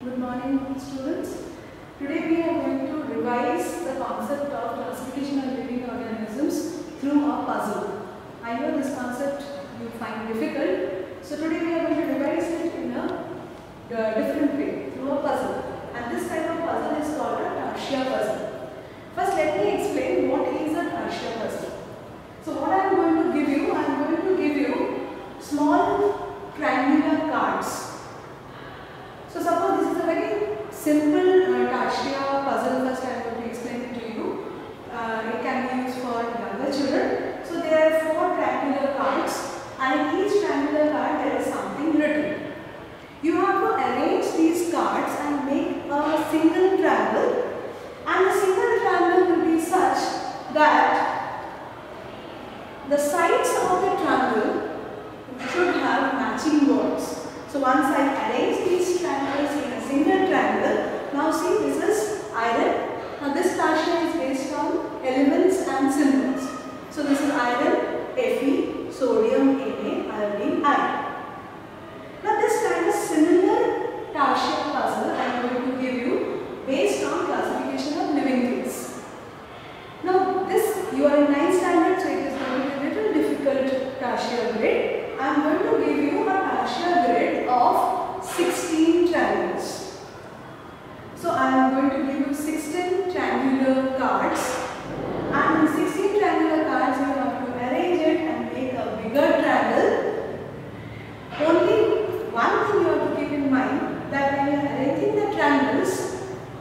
Good morning, students. Today we are going to revise the concept of classification of living organisms through a puzzle. I know this concept you find difficult, so today we are going to revise it in a different way, through a puzzle. And this type of puzzle is called a Tarsia puzzle. First, let me explain what is a Tarsia puzzle. So what I am going to give you, I am going to give you small triangular cards. So suppose this is a very simple Tarsia puzzle. First I am going to explain it to you. It can be used for younger children. So there are 4 triangular cards, and in each triangular card there is something written. You have to arrange these cards and make a single triangle, and the single triangle will be such that the sides of the triangle should have matching words. So once I arrange these triangles in a single triangle, now see, this is iron. Now this Tarsia is based on elements and symbols. So this is iron, Fe, sodium, Na, iodine, iron. Now this kind of similar Tarsia puzzle I am going to give you based on classification of living things. Now this, you are in 9th standard, so it is going to be a little difficult Tarsia grid. I am going to give you a Tarsia grid of 16 triangles. So I am going to give you 16 triangular cards, and in 16 triangular cards you have to arrange it and make a bigger triangle. Only one thing you have to keep in mind, that when you are arranging the triangles,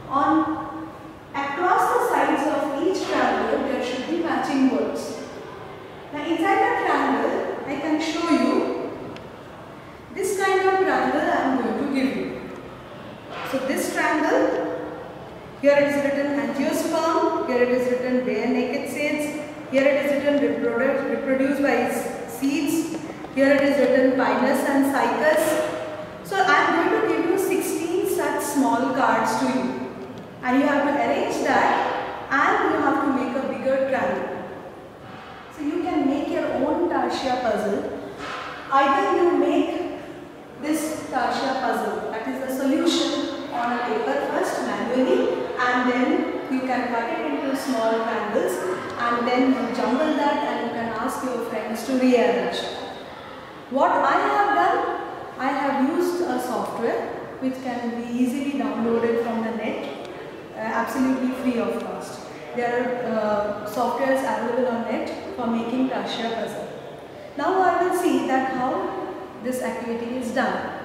across the sides of each triangle there should be matching words. Now inside the triangle I can show you this kind of triangle I am going to give you. So this triangle, here it is written angiosperm, here it is written bare naked seeds, here it is written reproduced by seeds, here it is written pinus and cycas. So I am going to give you 16 such small cards to you, and you have to arrange that and you have to make a bigger triangle. So you can make your own Tarsia puzzle. Either you make this Tarsia puzzle, that is the solution, on a paper first manually, and then you can cut it into small triangles, and then you jumble that and you can ask your friends to rearrange. What I have done, I have used a software which can be easily downloaded from the net, absolutely free of cost. There are softwares available on net for making Tarsia puzzle. Now I will see that how this activity is done.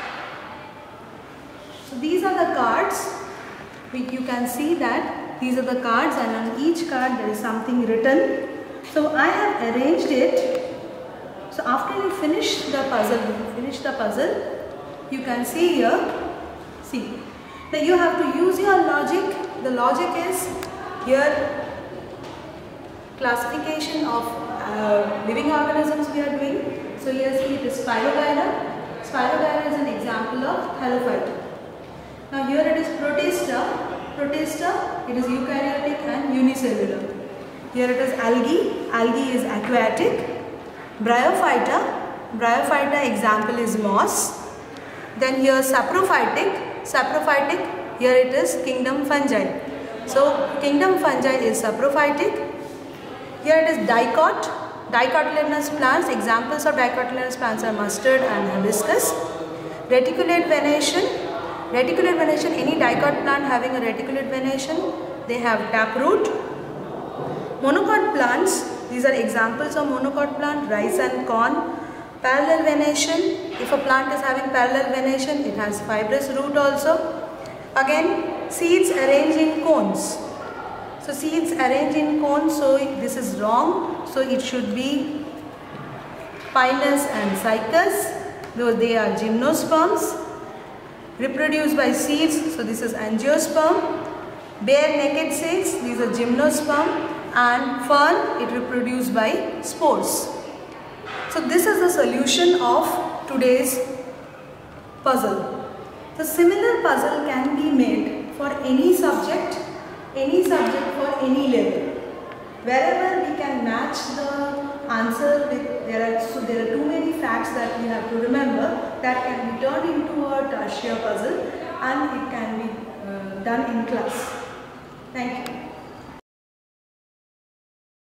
So these are the cards. You can see that these are the cards, and on each card there is something written. So I have arranged it. So after you finish the puzzle, you can see here, see, that you have to use your logic. The logic is here classification of living organisms we are doing. So here see, it is Spirogyra. Spirogyra is an example of halophyte. Now here it is Protista. Protista, it is eukaryotic and unicellular. Here it is algae. Algae is aquatic. Bryophyta. Bryophyta example is moss. Then here saprophytic. Saprophytic, here it is kingdom fungi. So kingdom fungi is saprophytic. Here it is dicot. Dicotyledonous plants. Examples of dicotyledonous plants are mustard and hibiscus. Reticulate venation. Reticulate venation, any dicot plant having a reticulate venation, they have taproot. Monocot plants, these are examples of monocot plant, rice and corn. Parallel venation, if a plant is having parallel venation, it has fibrous root also. Again, seeds arranged in cones. So seeds arranged in cones, so this is wrong. So it should be pinus and cycas, though they are gymnosperms. Reproduced by seeds, so this is angiosperm. Bare naked seeds, these are gymnosperm. And fern, it reproduced by spores. So this is the solution of today's puzzle. The similar puzzle can be made for any subject for any level. Wherever we can match the answer with, there are too many facts that we have to remember that can be turned into a Tarsia puzzle. and it can be done in class. Thank you.